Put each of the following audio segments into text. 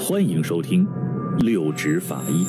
欢迎收听六指法医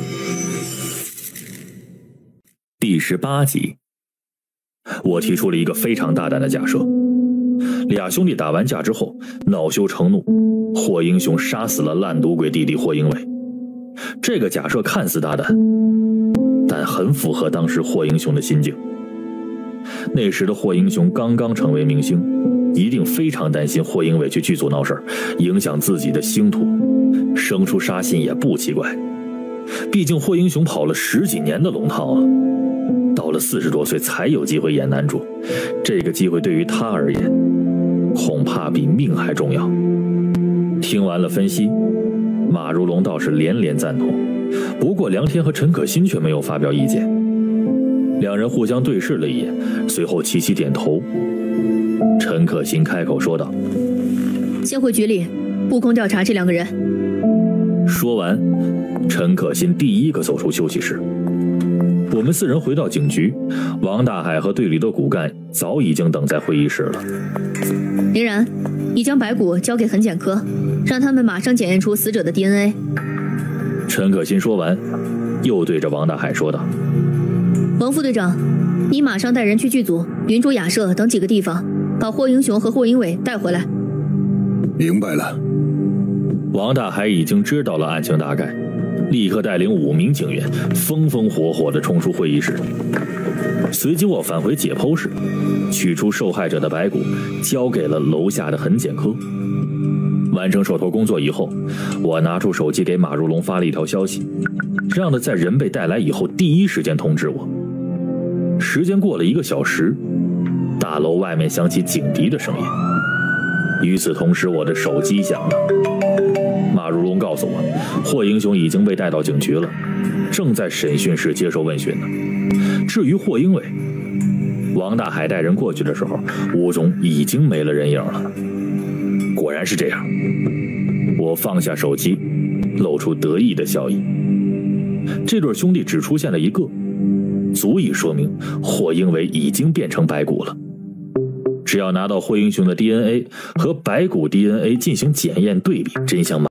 第18集。我提出了一个非常大胆的假设，俩兄弟打完架之后恼羞成怒，霍英雄杀死了烂赌鬼弟弟霍英伟。这个假设看似大胆，但很符合当时霍英雄的心境。那时的霍英雄刚刚成为明星，一定非常担心霍英伟去剧组闹事，影响自己的星途，生出杀心也不奇怪。毕竟霍英雄跑了10几年的龙套了，到了40多岁才有机会演男主，这个机会对于他而言，恐怕比命还重要。听完了分析，马如龙倒是连连赞同，不过梁天和陈可辛却没有发表意见。两人互相对视了一眼，随后齐齐点头。陈可辛开口说道：“ 先回局里布控调查这2个人。” 说完，陈可辛第一个走出休息室。我们4人回到警局，王大海和队里的骨干早已经等在会议室了。 林然，你将白骨交给痕检科，让他们马上检验出死者的 DNA。 陈可辛说完，又对着王大海说道：“ 王副队长，你马上带人去剧组、云竹雅舍等几个地方，把霍英雄和霍英伟带回来。” 明白了。 王大海已经知道了案情大概，立刻带领5名警员风风火火地冲出会议室。随即我返回解剖室，取出受害者的白骨，交给了楼下的痕检科。完成手头工作以后，我拿出手机给马如龙发了一条消息，让他在人被带来以后第一时间通知我。时间过了1个小时，大楼外面响起警笛的声音。与此同时，我的手机响了。马如龙告诉我，霍英雄已经被带到警局了，正在审讯室接受问询呢。至于霍英伟，王大海带人过去的时候，屋中已经没了人影了。果然是这样。我放下手机，露出得意的笑意。这对兄弟只出现了一个，足以说明霍英伟已经变成白骨了。只要拿到霍英雄的 DNA 和白骨 DNA 进行检验对比，真相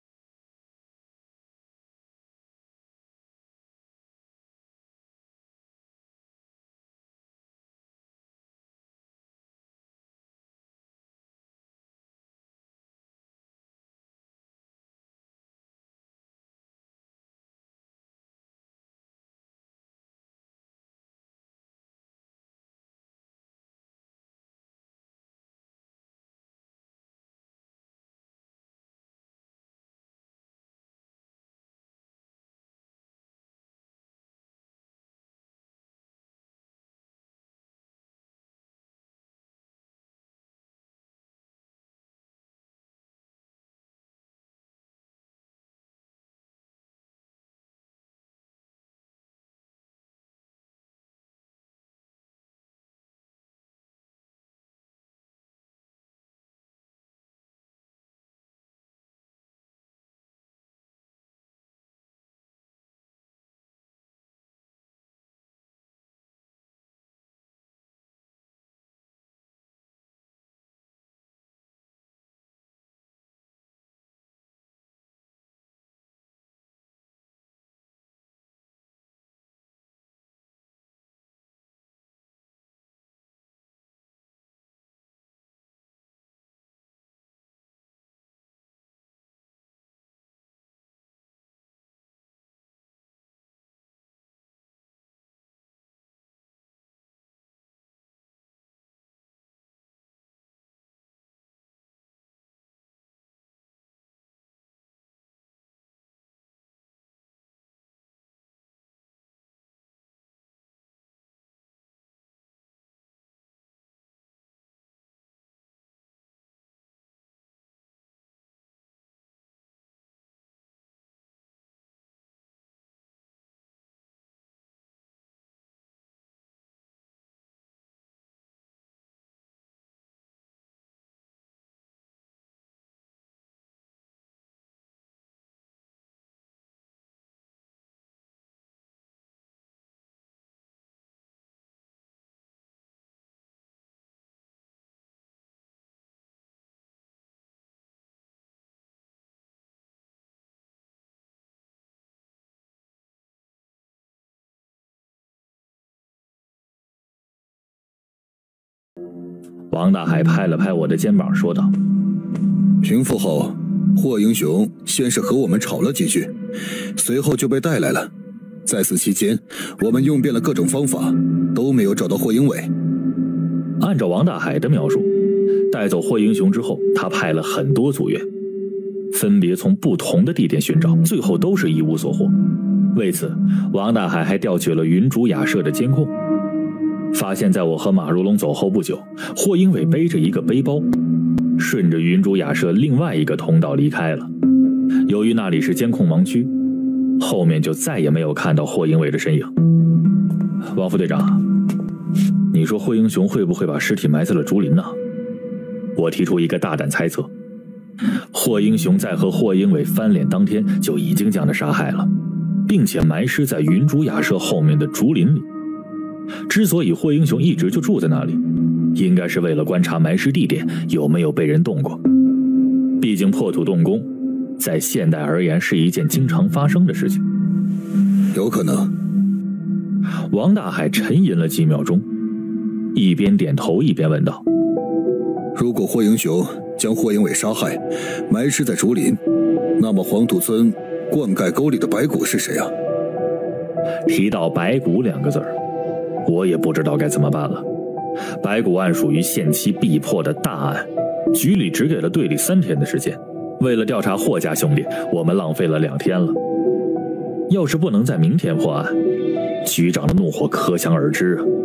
王大海拍了拍我的肩膀说道： 平复后，霍英雄先是和我们吵了几句，随后就被带来了。在此期间，我们用遍了各种方法，都没有找到霍英伟。 按照王大海的描述，带走霍英雄之后，他派了很多组员，分别从不同的地点寻找，最后都是一无所获。为此，王大海还调取了云竹雅舍的监控，发现在我和马如龙走后不久，霍英伟背着一个背包，顺着云竹雅舍另外一个通道离开了。由于那里是监控盲区，后面就再也没有看到霍英伟的身影。王副队长，你说霍英雄会不会把尸体埋在了竹林呢？我提出一个大胆猜测，霍英雄在和霍英伟翻脸当天就已经将他杀害了，并且埋尸在云竹雅舍后面的竹林里。之所以霍英雄一直就住在那里，应该是为了观察埋尸地点有没有被人动过。毕竟破土动工在现代而言是一件经常发生的事情。 有可能。 王大海沉吟了几秒钟，一边点头一边问道： 如果霍英雄将霍英伟杀害，埋尸在竹林，那么黄土村灌溉沟里的白骨是谁啊？ 提到白骨两个字儿，我也不知道该怎么办了。白骨案属于限期必破的大案，局里只给了队里3天的时间，为了调查霍家兄弟，我们浪费了2天了。要是不能在明天破案，局长的怒火可想而知啊！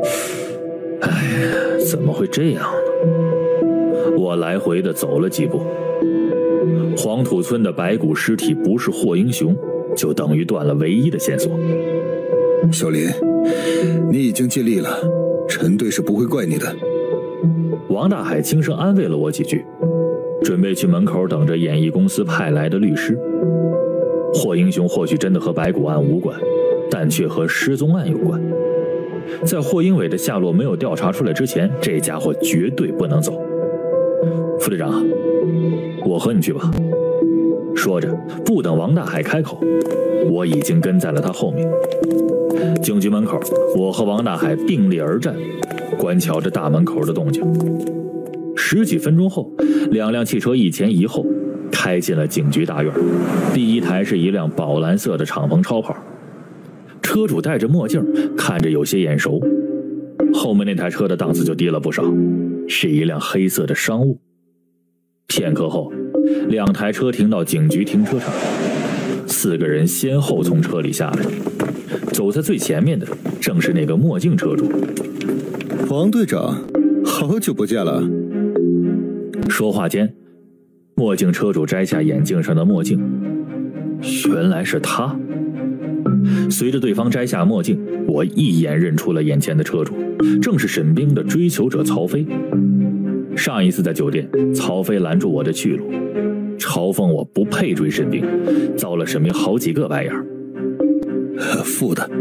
哎，怎么会这样呢？我来回的走了几步，黄土村的白骨尸体不是霍英雄，就等于断了唯一的线索。 小林，你已经尽力了，陈队是不会怪你的。 王大海轻声安慰了我几句，准备去门口等着演艺公司派来的律师。霍英雄或许真的和白骨案无关，但却和失踪案有关。在霍英伟的下落没有调查出来之前，这家伙绝对不能走。副队长，我和你去吧。说着，不等王大海开口，我已经跟在了他后面。警局门口，我和王大海并列而站，观瞧着大门口的动静。10几分钟后，2辆汽车一前一后开进了警局大院。第一台是一辆宝蓝色的敞篷超跑，车主戴着墨镜，看着有些眼熟。后面那台车的档次就低了不少，是一辆黑色的商务。片刻后，2台车停到警局停车场，4个人先后从车里下来。走在最前面的正是那个墨镜车主。 王队长，好久不见了。 说话间，墨镜车主摘下眼镜上的墨镜，原来是他。随着对方摘下墨镜，我一眼认出了眼前的车主，正是沈冰的追求者曹飞。上一次在酒店，曹飞拦住我的去路，嘲讽我不配追沈冰，遭了沈冰好几个白眼。 负的。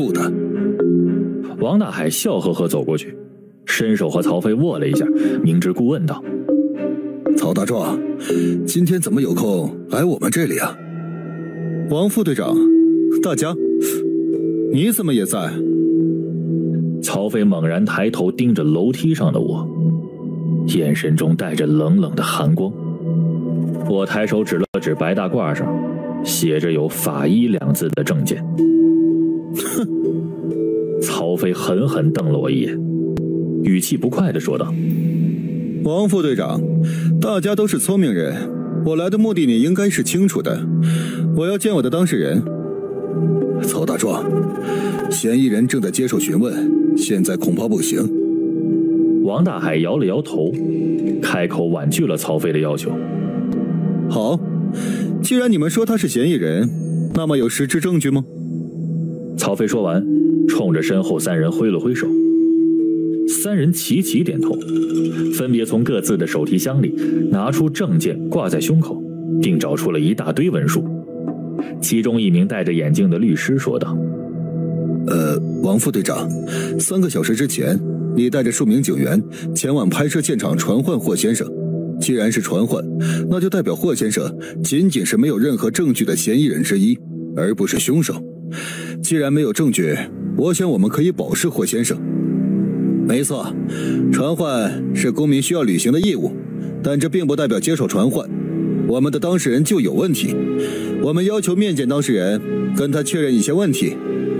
王大海笑呵呵走过去，伸手和曹飞握了一下，明知故问道： 曹大壮，今天怎么有空来我们这里啊？王副队长，大家，你怎么也在？ 曹飞猛然抬头盯着楼梯上的我，眼神中带着冷冷的寒光。我抬手指了指白大褂上写着有法医2字的证件。 哼！ 曹飞狠狠瞪了我一眼，语气不快地说道： 王副队长，大家都是聪明人，我来的目的你应该是清楚的。我要见我的当事人。曹大壮，嫌疑人正在接受询问，现在恐怕不行。 王大海摇了摇头，开口婉拒了曹飞的要求。 好，既然你们说他是嫌疑人，那么有实质证据吗？ 曹飞说完，冲着身后3人挥了挥手。3人齐齐点头，分别从各自的手提箱里拿出证件挂在胸口，并找出了一大堆文书。其中一名戴着眼镜的律师说道： 王副队长，3个小时之前你带着数名警员前往拍摄现场传唤霍先生，既然是传唤，那就代表霍先生仅仅是没有任何证据的嫌疑人之一，而不是凶手。既然没有证据，我想我们可以保释霍先生。 没错，传唤是公民需要履行的义务，但这并不代表接受传唤。我们的当事人就有问题，我们要求面见当事人，跟他确认一些问题。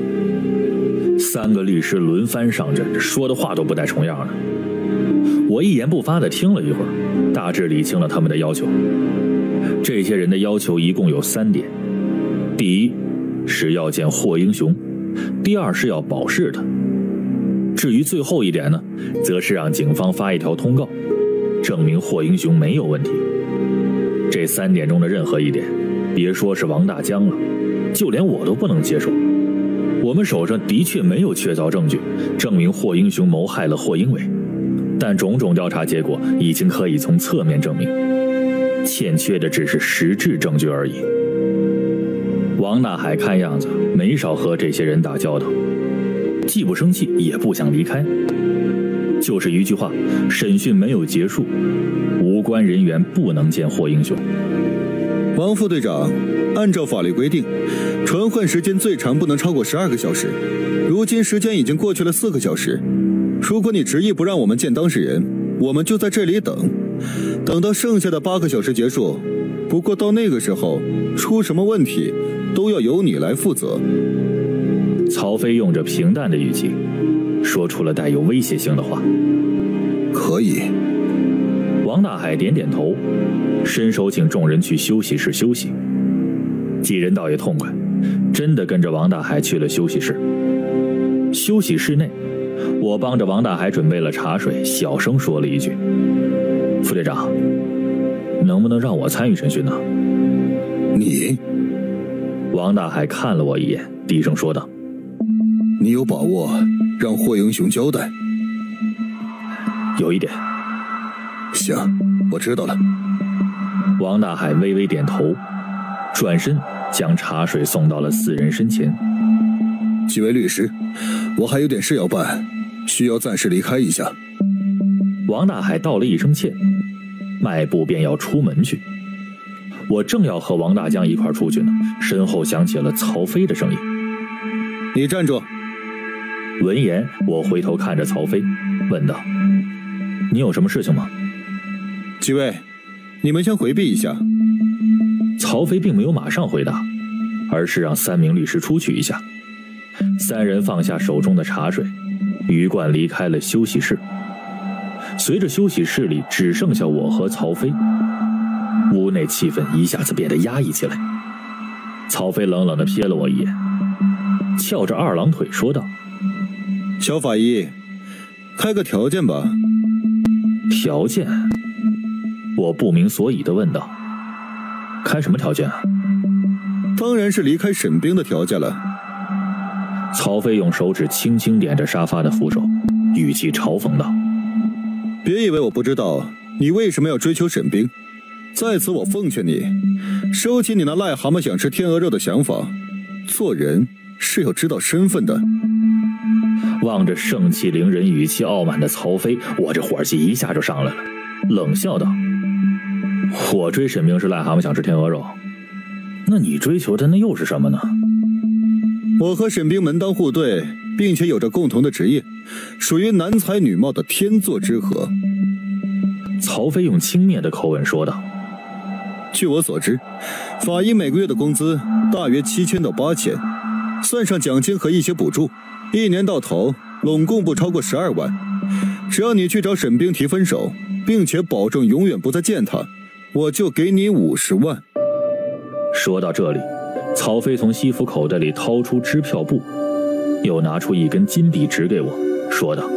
3个律师轮番上阵，说的话都不带重样的。我一言不发地听了一会儿，大致理清了他们的要求。这些人的要求一共有3点：第一是要见霍英雄，第二是要保释他。至于最后一点呢，则是让警方发一条通告，证明霍英雄没有问题。这3点中的任何一点，别说是王大江了，就连我都不能接受。我们手上的确没有确凿证据证明霍英雄谋害了霍英伟，但种种调查结果已经可以从侧面证明，欠缺的只是实质证据而已。王大海看样子没少和这些人打交道，既不生气也不想离开，就是一句话：审讯没有结束，无关人员不能见霍英雄。 王副队长，按照法律规定，传唤时间最长不能超过12个小时。如今时间已经过去了4个小时，如果你执意不让我们见当事人，我们就在这里等到剩下的8个小时结束。不过到那个时候，出什么问题都要由你来负责。 曹飞用着平淡的语气说出了带有威胁性的话。 可以。 王大海点点头，伸手请众人去休息室休息。几人倒也痛快，真的跟着王大海去了休息室。休息室内，我帮着王大海准备了茶水，小声说了一句：副队长，能不能让我参与审讯呢？ 你？ 王大海看了我一眼，低声说道： 你有把握让霍英雄交代？ 有一点。 行，我知道了。 王大海微微点头，转身将茶水送到了4人身前。 几位律师，我还有点事要办，需要暂时离开一下。 王大海道了一声歉，迈步便要出门去。我正要和王大江一块出去呢，身后响起了曹飞的声音： 你站住！ 闻言，我回头看着曹飞，问道：你有什么事情吗？ 几位，你们先回避一下。 曹飞并没有马上回答，而是让3名律师出去一下。3人放下手中的茶水，鱼贯离开了休息室。随着休息室里只剩下我和曹飞，屋内气氛一下子变得压抑起来。曹飞冷冷地瞥了我一眼，翘着2郎腿说道： 小法医，开个条件吧。 条件？我不明所以地问道：开什么条件啊？ 当然是离开沈冰的条件了。 曹飞用手指轻轻点着沙发的扶手，语气嘲讽道： 别以为我不知道你为什么要追求沈冰，在此我奉劝你，收起你那癞蛤蟆想吃天鹅肉的想法，做人是要知道身份的。 望着盛气凌人、语气傲慢的曹飞，我这火气一下就上来了，冷笑道：我追沈冰是癞蛤蟆想吃天鹅肉，那你追求的那又是什么呢？ 我和沈冰门当户对，并且有着共同的职业，属于男才女貌的天作之合。 曹飞用轻蔑的口吻说道： 据我所知，法医每个月的工资大约7000到8000，算上奖金和一些补助，1年到头拢共不超过12万。只要你去找沈冰提分手，并且保证永远不再见他，我就给你50万。 说到这里，曹飞从西服口袋里掏出支票簿，又拿出一根金币指给我，说道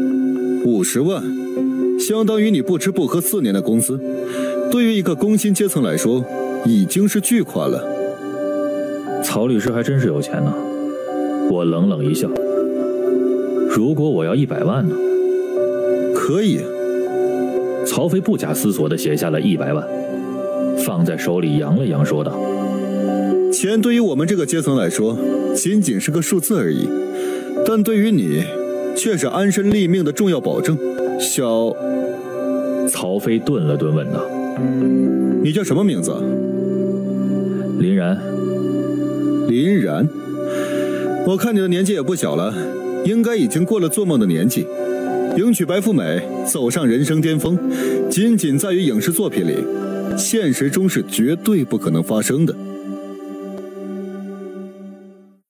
：50万，相当于你不吃不喝4年的工资，对于一个工薪阶层来说，已经是巨款了。 曹律师还真是有钱呢。我冷冷一笑：如果我要100万呢？ 可以。 曹飞不假思索地写下了100万，放在手里扬了扬，说道： 钱对于我们这个阶层来说仅仅是个数字而已，但对于你却是安身立命的重要保证。小…… 曹飞顿了顿问道： 你叫什么名字？ 林然。 林然，我看你的年纪也不小了，应该已经过了做梦的年纪。 迎娶白富美，走上人生巅峰，仅仅在于影视作品里，现实中是绝对不可能发生的。